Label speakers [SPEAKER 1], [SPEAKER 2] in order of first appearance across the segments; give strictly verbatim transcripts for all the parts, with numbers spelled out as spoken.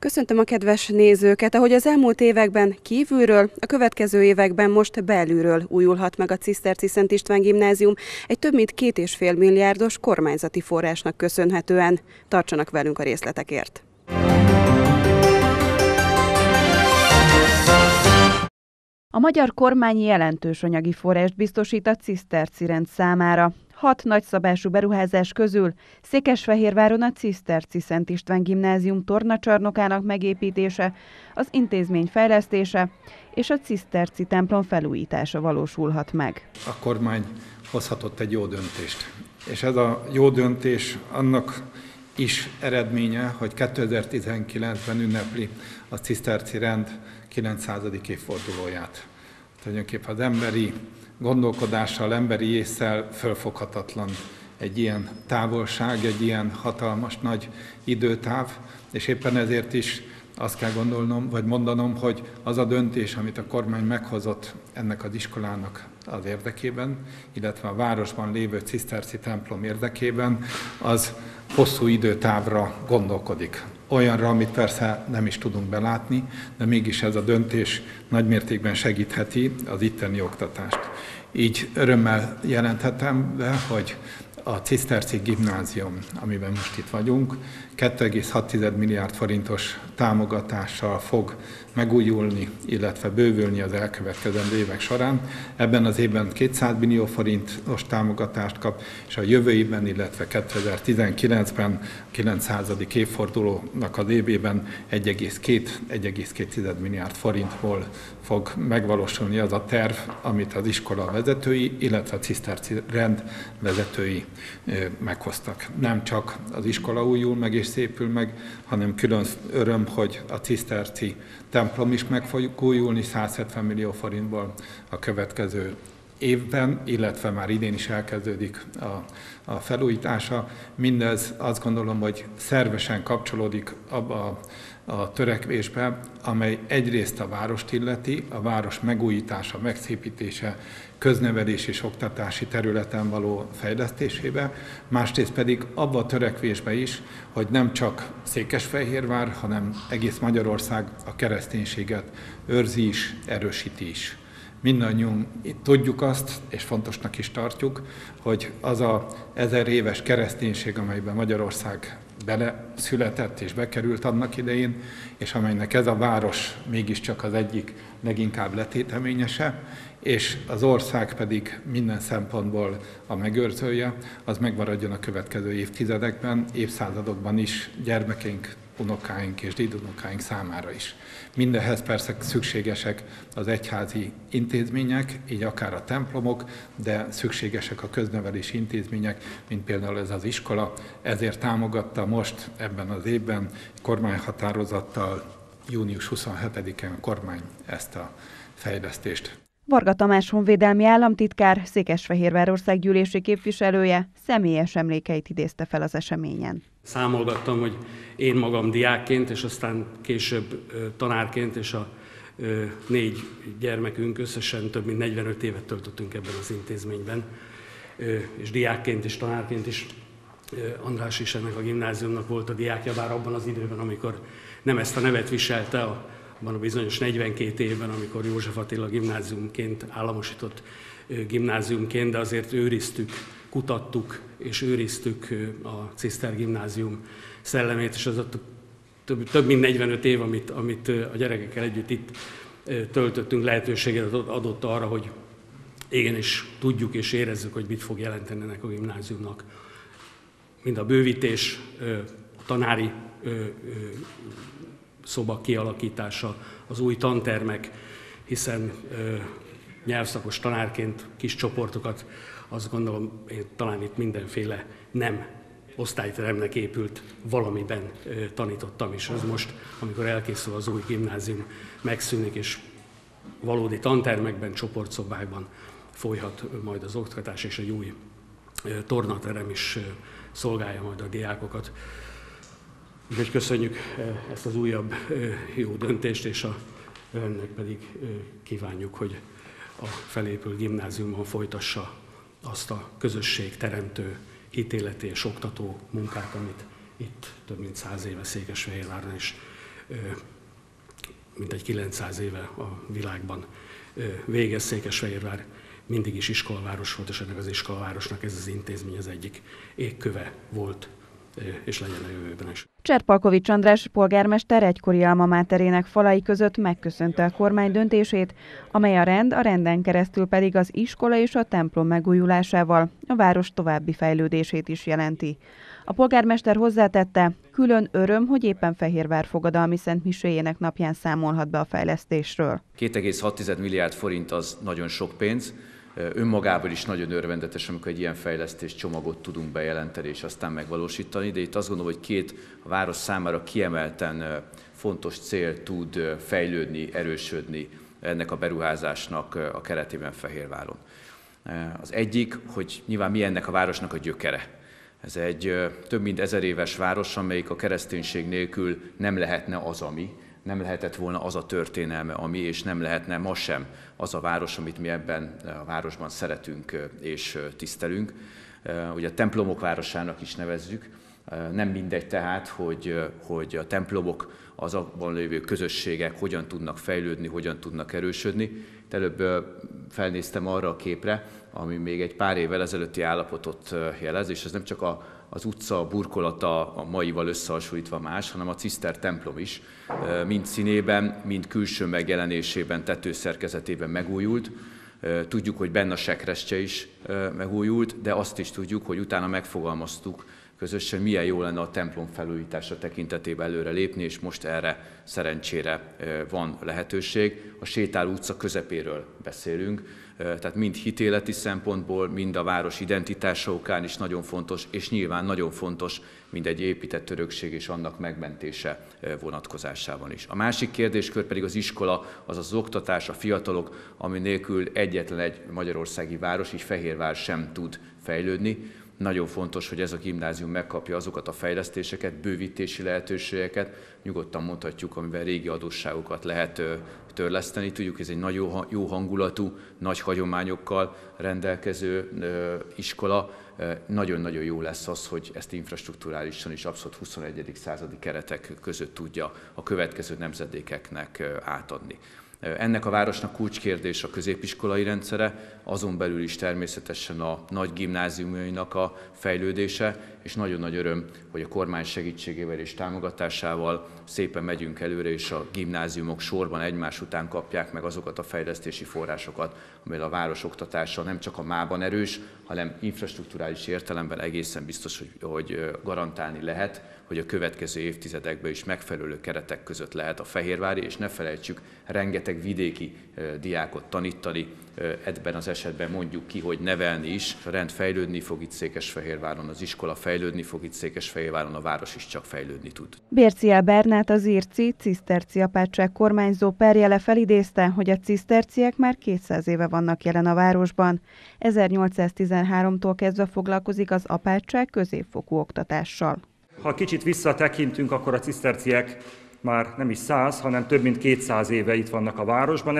[SPEAKER 1] Köszöntöm a kedves nézőket! Ahogy az elmúlt években kívülről, a következő években most belülről újulhat meg a Ciszterci Szent István Gimnázium egy több mint két és fél milliárdos kormányzati forrásnak köszönhetően. Tartsanak velünk a részletekért! A magyar kormány jelentős anyagi forrást biztosít a Ciszterci rend számára. Hat nagyszabású beruházás közül Székesfehérváron a Ciszterci Szent István Gimnázium tornacsarnokának megépítése, az intézmény fejlesztése és a Ciszterci templom felújítása valósulhat meg.
[SPEAKER 2] A kormány hozhatott egy jó döntést, és ez a jó döntés annak is eredménye, hogy kétezer-tizenkilencben ünnepli a Ciszterci rend kilencszázadik évfordulóját. Tulajdonképpen az emberi gondolkodással, emberi ésszel fölfoghatatlan egy ilyen távolság, egy ilyen hatalmas nagy időtáv, és éppen ezért is azt kell gondolnom, vagy mondanom, hogy az a döntés, amit a kormány meghozott ennek az iskolának az érdekében, illetve a városban lévő Ciszterci templom érdekében, az hosszú időtávra gondolkodik. Olyanra, amit persze nem is tudunk belátni, de mégis ez a döntés nagymértékben segítheti az itteni oktatást. Így örömmel jelenthetem be, hogy a Ciszterci Gimnázium, amiben most itt vagyunk, két egész hat milliárd forintos támogatással fog megújulni, illetve bővülni az elkövetkezendő évek során. Ebben az évben kétszáz millió forintos támogatást kap, és a jövő évben, illetve kétezer-tizenkilencben, a kilencszázadik évfordulónak az évében egy egész két - egy egész két milliárd forintból fog megvalósulni az a terv, amit az iskola vezetői, illetve a Ciszterci rend vezetői meghoztak. Nem csak az iskola újul meg és szépül meg, hanem külön öröm, hogy a Ciszterci templom is meg fog újulni százhetven millió forintból a következő évben, illetve már idén is elkezdődik a, a felújítása. Mindez azt gondolom, hogy szervesen kapcsolódik abba a, a törekvésbe, amely egyrészt a várost illeti, a város megújítása, megszépítése, köznevelés és oktatási területen való fejlesztésébe, másrészt pedig abba a törekvésbe is, hogy nem csak Székesfehérvár, hanem egész Magyarország a kereszténységet őrzi is, erősíti is. Mindannyian tudjuk azt, és fontosnak is tartjuk, hogy az a ezer éves kereszténység, amelyben Magyarország beleszületett és bekerült annak idején, és amelynek ez a város mégiscsak az egyik leginkább letéteményese, és az ország pedig minden szempontból a megőrzője, az megmaradjon a következő évtizedekben, évszázadokban is gyermekeink, unokáink és dédunokáink számára is. Mindehhez persze szükségesek az egyházi intézmények, így akár a templomok, de szükségesek a köznevelési intézmények, mint például ez az iskola. Ezért támogatta most ebben az évben kormányhatározattal június huszonhetedikén a kormány ezt a fejlesztést.
[SPEAKER 1] Varga Tamás honvédelmi államtitkár, Székesfehérvár országgyűlési képviselője személyes emlékeit idézte fel az eseményen.
[SPEAKER 3] Számolgattam, hogy én magam diákként, és aztán később tanárként, és a négy gyermekünk összesen több mint negyvenöt évet töltöttünk ebben az intézményben, és diákként és tanárként is. András is ennek a gimnáziumnak volt a diákja, bár abban az időben, amikor nem ezt a nevet viselte, abban a bizonyos negyvenkét évben, amikor József Attila gimnáziumként államosított gimnáziumként, de azért őriztük, kutattuk és őriztük a Ciszter gimnázium szellemét, és az a több, több mint negyvenöt év, amit, amit a gyerekekkel együtt itt töltöttünk, lehetőséget adott arra, hogy igenis tudjuk és érezzük, hogy mit fog jelenteni ennek a gimnáziumnak. Mind a bővítés, a tanári szoba kialakítása, az új tantermek, hiszen nyelvszakos tanárként kis csoportokat, azt gondolom, én talán itt mindenféle nem osztályteremnek épült valamiben tanítottam is. Ez most, amikor elkészül az új gimnázium, megszűnik, és valódi tantermekben, csoportszobákban folyhat majd az oktatás, és egy új tornaterem is szolgálja majd a diákokat. Úgyhogy köszönjük ezt az újabb jó döntést, és a önnek pedig kívánjuk, hogy a felépült gimnáziumon folytassa azt a közösségteremtő, hitéleti és oktató munkát, amit itt több mint száz éve Székesfehérváron is mintegy kilencszáz éve a világban végez. Székesfehérvár mindig is iskolaváros volt, és ennek az iskolavárosnak ez az intézmény az egyik égköve volt, és legyen a jövőben is.
[SPEAKER 1] Cserpalkovics András polgármester egykori alma máterének falai között megköszönte a kormány döntését, amely a rend, a renden keresztül pedig az iskola és a templom megújulásával a város további fejlődését is jelenti. A polgármester hozzátette, külön öröm, hogy éppen Fehérvár fogadalmi szentmiséjének napján számolhat be a fejlesztésről.
[SPEAKER 4] két egész hat milliárd forint az nagyon sok pénz. Önmagában is nagyon örvendetes, amikor egy ilyen fejlesztés csomagot tudunk bejelenteni és aztán megvalósítani, de itt azt gondolom, hogy két a város számára kiemelten fontos cél tud fejlődni, erősödni ennek a beruházásnak a keretében Fehérváron. Az egyik, hogy nyilván mi ennek a városnak a gyökere. Ez egy több mint ezer éves város, amelyik a kereszténység nélkül nem lehetne az, ami, nem lehetett volna az a történelme, ami, és nem lehetne ma sem az a város, amit mi ebben a városban szeretünk és tisztelünk. Ugye a templomok városának is nevezzük. Nem mindegy tehát, hogy, hogy a templomok, az abban lévő közösségek hogyan tudnak fejlődni, hogyan tudnak erősödni. Előbb felnéztem arra a képre, ami még egy pár évvel ezelőtti állapotot jelez, és ez nem csak a, az utca burkolata a maival összehasonlítva más, hanem a Ciszter templom is, mind színében, mind külső megjelenésében, tetőszerkezetében megújult. Tudjuk, hogy benne a sekrestye is megújult, de azt is tudjuk, hogy utána megfogalmaztuk közösen, milyen jó lenne a templom felújítása tekintetében előre lépni, és most erre szerencsére van lehetőség. A Sétáló utca közepéről beszélünk, tehát mind hitéleti szempontból, mind a város identitása okán is nagyon fontos, és nyilván nagyon fontos mind egy épített örökség és annak megmentése vonatkozásában is. A másik kérdéskör pedig az iskola, az az oktatás, a fiatalok, ami nélkül egyetlen egy magyarországi város, így Fehérvár sem tud fejlődni. Nagyon fontos, hogy ez a gimnázium megkapja azokat a fejlesztéseket, bővítési lehetőségeket, nyugodtan mondhatjuk, amivel régi adósságokat lehet törleszteni. Tudjuk, ez egy nagyon jó hangulatú, nagy hagyományokkal rendelkező iskola. Nagyon-nagyon jó lesz az, hogy ezt infrastrukturálisan is abszolút huszonegyedik századi keretek között tudja a következő nemzedékeknek átadni. Ennek a városnak kulcskérdés a középiskolai rendszere, azon belül is természetesen a nagy gimnáziumainak a fejlődése, és nagyon nagy öröm, hogy a kormány segítségével és támogatásával szépen megyünk előre, és a gimnáziumok sorban egymás után kapják meg azokat a fejlesztési forrásokat, amely a város oktatása nem csak a mában erős, hanem infrastrukturális értelemben egészen biztos, hogy, hogy garantálni lehet, hogy a következő évtizedekben is megfelelő keretek között lehet a fehérvári, és ne felejtsük, rengeteg vidéki diákot tanítani, ebben az esetben mondjuk ki, hogy nevelni is. A rend fejlődni fog itt Székesfehérváron, az iskola fejlődni fog itt Székesfehérváron, a város is csak fejlődni tud.
[SPEAKER 1] Bérciel Bernát, az Irci ciszterci apátság kormányzó perjele felidézte, hogy a ciszterciek már kétszáz éve vannak jelen a városban. ezernyolcszáztizenháromtól kezdve foglalkozik az apátság középfokú oktatással.
[SPEAKER 5] Ha kicsit visszatekintünk, akkor a ciszterciek már nem is száz, hanem több mint kétszáz éve itt vannak a városban.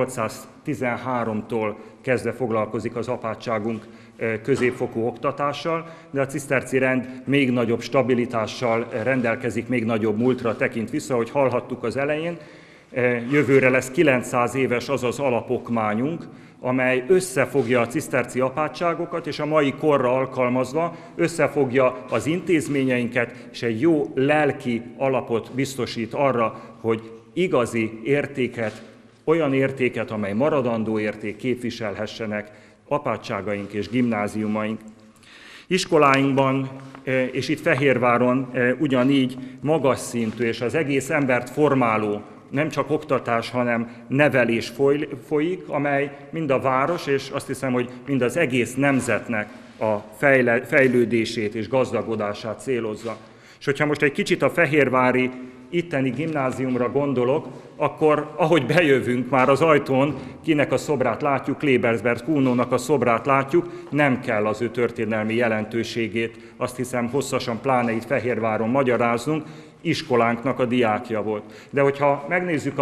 [SPEAKER 5] ezernyolcszáztizenháromtól kezdve foglalkozik az apátságunk középfokú oktatással, de a ciszterci rend még nagyobb stabilitással rendelkezik, még nagyobb múltra tekint vissza, ahogy hallhattuk az elején. Jövőre lesz kilencszáz éves az az alapokmányunk, amely összefogja a ciszterci apátságokat, és a mai korra alkalmazva összefogja az intézményeinket, és egy jó lelki alapot biztosít arra, hogy igazi értéket, olyan értéket, amely maradandó érték képviselhessenek apátságaink és gimnáziumaink. Iskoláinkban, és itt Fehérváron ugyanígy magas szintű és az egész embert formáló, nem csak oktatás, hanem nevelés folyik, amely mind a város, és azt hiszem, hogy mind az egész nemzetnek a fejlődését és gazdagodását célozza. És hogyha most egy kicsit a fehérvári itteni gimnáziumra gondolok, akkor ahogy bejövünk már az ajtón, kinek a szobrát látjuk, Klebersberg Kuhnónak a szobrát látjuk, nem kell az ő történelmi jelentőségét, azt hiszem hosszasan, pláne itt Fehérváron magyaráznunk, iskolánknak a diákja volt. De hogyha megnézzük a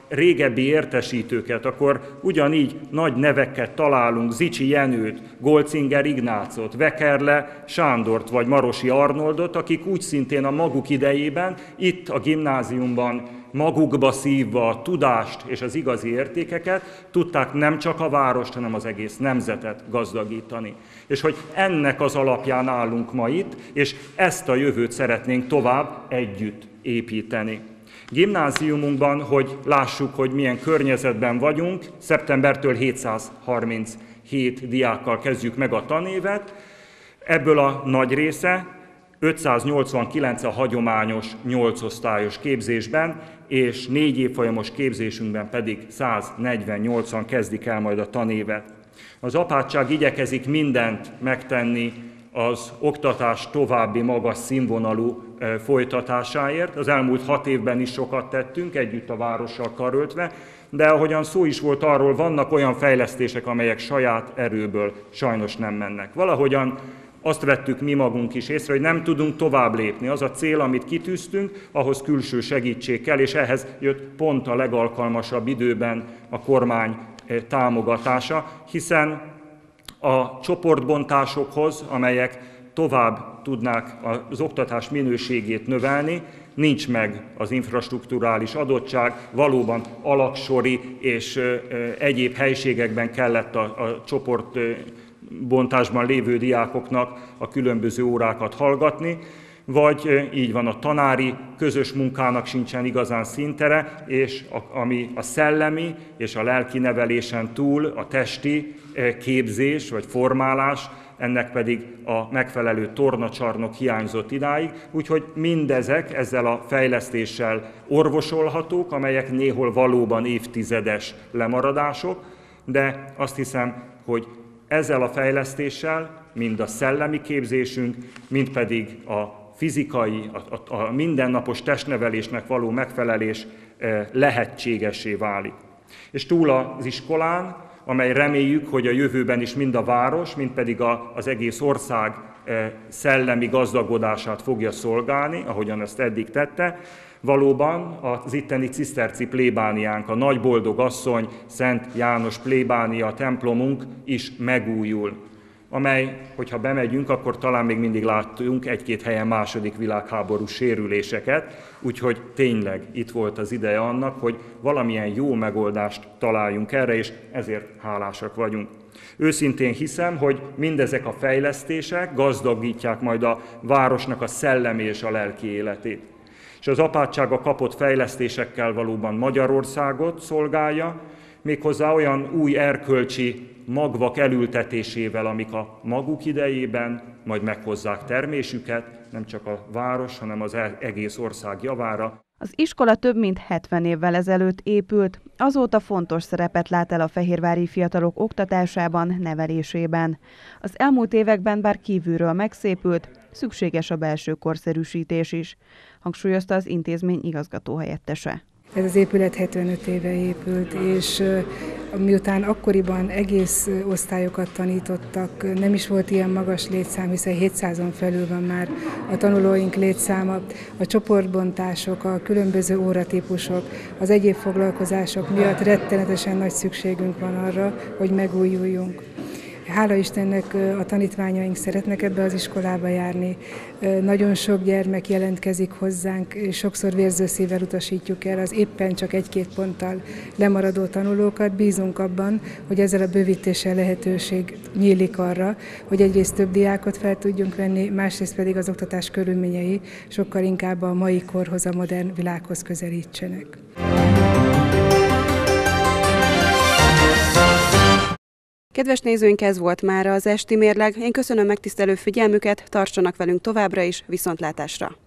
[SPEAKER 5] régebbi értesítőket, akkor ugyanígy nagy neveket találunk, Zichy Jenőt, Golcinger Ignácot, Vekerle Sándort vagy Marosi Arnoldot, akik úgy szintén a maguk idejében itt a gimnáziumban magukba szívva a tudást és az igazi értékeket tudták nem csak a várost, hanem az egész nemzetet gazdagítani. És hogy ennek az alapján állunk ma itt, és ezt a jövőt szeretnénk tovább együtt építeni. Gimnáziumunkban, hogy lássuk, hogy milyen környezetben vagyunk, szeptembertől hétszázharminchét diákkal kezdjük meg a tanévet, ebből a nagy része ötszáznyolcvankilenc a hagyományos nyolc osztályos képzésben, és négy évfolyamos képzésünkben pedig száznegyvennyolcan kezdik el majd a tanévet. Az apátság igyekezik mindent megtenni az oktatás további magas színvonalú folytatásáért. Az elmúlt hat évben is sokat tettünk, együtt a várossal karöltve, de ahogyan szó is volt arról, vannak olyan fejlesztések, amelyek saját erőből sajnos nem mennek. Valahogyan azt vettük mi magunk is észre, hogy nem tudunk tovább lépni. Az a cél, amit kitűztünk, ahhoz külső segítség kell, és ehhez jött pont a legalkalmasabb időben a kormány támogatása, hiszen a csoportbontásokhoz, amelyek tovább tudnák az oktatás minőségét növelni, nincs meg az infrastrukturális adottság, valóban alaksori és egyéb helységekben kellett a, a csoportbontásban lévő diákoknak a különböző órákat hallgatni, vagy így van, a tanári közös munkának sincsen igazán színtere, és a, ami a szellemi és a lelki nevelésen túl a testi képzés vagy formálás, ennek pedig a megfelelő tornacsarnok hiányzott idáig, úgyhogy mindezek ezzel a fejlesztéssel orvosolhatók, amelyek néhol valóban évtizedes lemaradások, de azt hiszem, hogy ezzel a fejlesztéssel mind a szellemi képzésünk, mind pedig a fizikai, a, a, a mindennapos testnevelésnek való megfelelés lehetségessé válik. És túl az iskolán, amely reméljük, hogy a jövőben is mind a város, mind pedig a, az egész ország szellemi gazdagodását fogja szolgálni, ahogyan ezt eddig tette, valóban az itteni ciszterci plébániánk, a Nagy Boldog Asszony, Szent János plébánia templomunk is megújul, amely, hogyha bemegyünk, akkor talán még mindig láttunk egy-két helyen második világháború sérüléseket, úgyhogy tényleg itt volt az ideje annak, hogy valamilyen jó megoldást találjunk erre, és ezért hálásak vagyunk. Őszintén hiszem, hogy mindezek a fejlesztések gazdagítják majd a városnak a szellemi és a lelki életét. És az apátsága kapott fejlesztésekkel valóban Magyarországot szolgálja, méghozzá olyan új erkölcsi magvak elültetésével, amik a maguk idejében majd meghozzák termésüket, nem csak a város, hanem az egész ország javára.
[SPEAKER 1] Az iskola több mint hetven évvel ezelőtt épült, azóta fontos szerepet lát el a fehérvári fiatalok oktatásában, nevelésében. Az elmúlt években bár kívülről megszépült, szükséges a belső korszerűsítés is, hangsúlyozta az intézmény igazgatóhelyettese.
[SPEAKER 6] Ez az épület hetvenöt éve épült, és miután akkoriban egész osztályokat tanítottak, nem is volt ilyen magas létszám, hiszen hétszázon felül van már a tanulóink létszáma, a csoportbontások, a különböző óratípusok, az egyéb foglalkozások miatt rettenetesen nagy szükségünk van arra, hogy megújuljunk. Hála Istennek a tanítványaink szeretnek ebbe az iskolába járni. Nagyon sok gyermek jelentkezik hozzánk, és sokszor vérző szívvel utasítjuk el az éppen csak egy-két ponttal lemaradó tanulókat. Bízunk abban, hogy ezzel a bővítéssel lehetőség nyílik arra, hogy egyrészt több diákot fel tudjunk venni, másrészt pedig az oktatás körülményei sokkal inkább a mai korhoz, a modern világhoz közelítsenek.
[SPEAKER 7] Kedves nézőink, ez volt mára az esti mérleg. Én köszönöm megtisztelő figyelmüket, tartsanak velünk továbbra is, viszontlátásra!